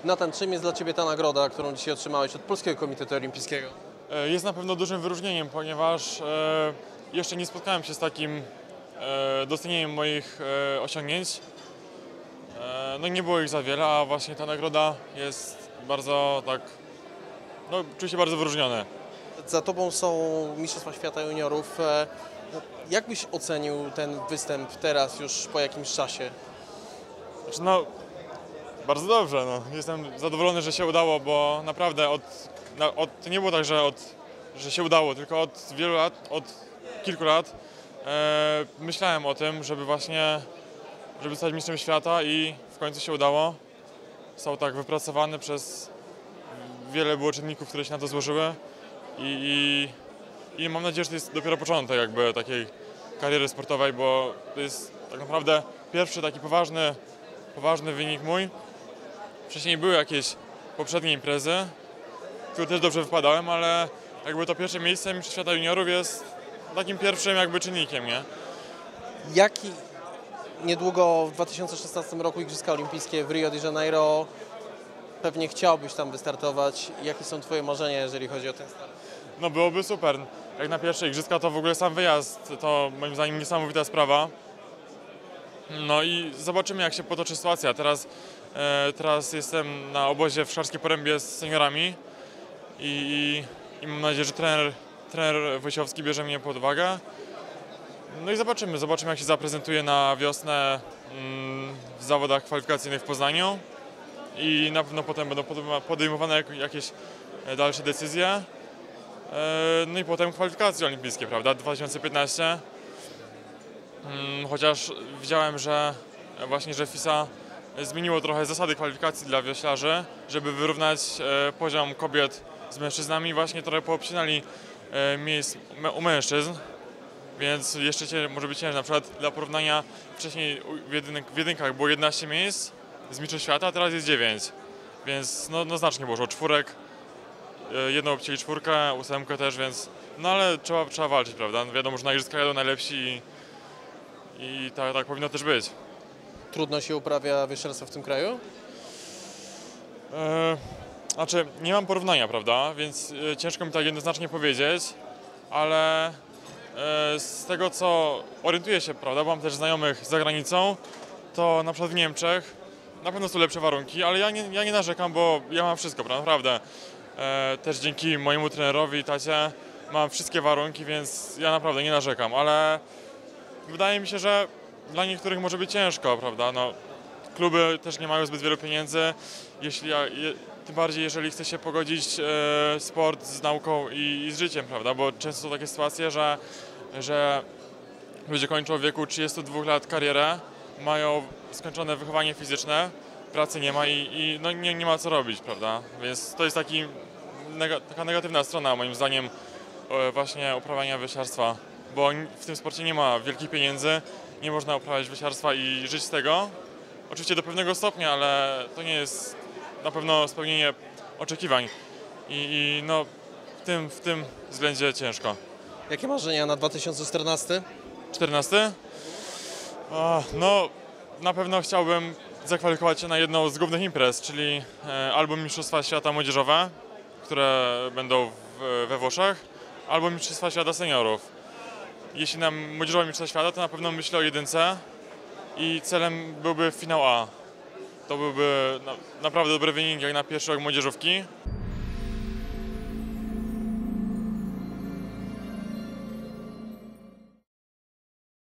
Natan, czym jest dla Ciebie ta nagroda, którą dzisiaj otrzymałeś od Polskiego Komitetu Olimpijskiego? Jest na pewno dużym wyróżnieniem, ponieważ jeszcze nie spotkałem się z takim docenieniem moich osiągnięć. No nie było ich za wiele, a właśnie ta nagroda jest bardzo czuję się bardzo wyróżniony. Za Tobą są Mistrzostwa Świata Juniorów. Jak byś ocenił ten występ teraz, już po jakimś czasie? Znaczy, bardzo dobrze. Jestem zadowolony, że się udało, bo naprawdę to nie było tak, że się udało, tylko od wielu lat, od kilku lat myślałem o tym, żeby stać mistrzem świata i w końcu się udało. Został tak wypracowany przez wiele było czynników, które się na to złożyły i mam nadzieję, że to jest dopiero początek jakby takiej kariery sportowej, bo to jest tak naprawdę pierwszy taki poważny wynik mój. Wcześniej były jakieś poprzednie imprezy, które też dobrze wypadałem, ale jakby to pierwsze miejsce Mistrzostw Świata Juniorów jest takim pierwszym jakby czynnikiem, nie? Niedługo w 2016 roku Igrzyska Olimpijskie w Rio de Janeiro, pewnie chciałbyś tam wystartować. Jakie są Twoje marzenia, jeżeli chodzi o ten start? No byłoby super. Jak na pierwsze igrzyska to w ogóle sam wyjazd, to moim zdaniem niesamowita sprawa. No i zobaczymy, jak się potoczy sytuacja. Teraz jestem na obozie w Szklarskiej Porębie z seniorami i mam nadzieję, że trener Wojciechowski bierze mnie pod uwagę. No i zobaczymy, jak się zaprezentuje na wiosnę w zawodach kwalifikacyjnych w Poznaniu i na pewno potem będą podejmowane jakieś dalsze decyzje. No i potem kwalifikacje olimpijskie, prawda, 2015. Chociaż widziałem, że FISA zmieniło trochę zasady kwalifikacji dla wioślarzy, żeby wyrównać poziom kobiet z mężczyznami. Właśnie trochę poobcinali miejsc u mężczyzn, więc jeszcze może być ciężej. Na przykład dla porównania wcześniej w jedynkach było 11 miejsc z mistrzostw świata, a teraz jest 9. Więc znacznie było, czwórek, jedną obcięli czwórkę, ósemkę też, więc ale trzeba walczyć, prawda? Wiadomo, że na igrzyska jadą najlepsi i tak powinno też być. Trudno się uprawia wioślarstwo w tym kraju? Znaczy, nie mam porównania, prawda, więc ciężko mi tak jednoznacznie powiedzieć, ale z tego, co orientuję się, prawda, bo mam też znajomych za granicą, to na przykład w Niemczech na pewno są lepsze warunki, ale ja nie narzekam, bo ja mam wszystko, prawda, naprawdę. Też dzięki mojemu trenerowi, tacie, mam wszystkie warunki, więc ja naprawdę nie narzekam, ale wydaje mi się, że dla niektórych może być ciężko, prawda, kluby też nie mają zbyt wielu pieniędzy, tym bardziej jeżeli chce się pogodzić sport z nauką i z życiem, prawda, bo często są takie sytuacje, że ludzie kończą w wieku 32 lat karierę, mają skończone wychowanie fizyczne, pracy nie ma i nie ma co robić, prawda, więc to jest taka negatywna strona moim zdaniem właśnie uprawiania wioślarstwa, bo w tym sporcie nie ma wielkich pieniędzy, nie można uprawiać wioślarstwa i żyć z tego. Oczywiście do pewnego stopnia, ale to nie jest na pewno spełnienie oczekiwań i w tym względzie ciężko. Jakie marzenia na 2014? 14? Na pewno chciałbym zakwalifikować się na jedną z głównych imprez, czyli albo Mistrzostwa Świata Młodzieżowe, które będą we Włoszech, albo Mistrzostwa Świata Seniorów. Jeśli na Młodzieżowe Mistrzostwa Świata, to na pewno myślę o jedynce i celem byłby finał A. To byłby naprawdę dobry wynik jak na pierwszy rok młodzieżówki.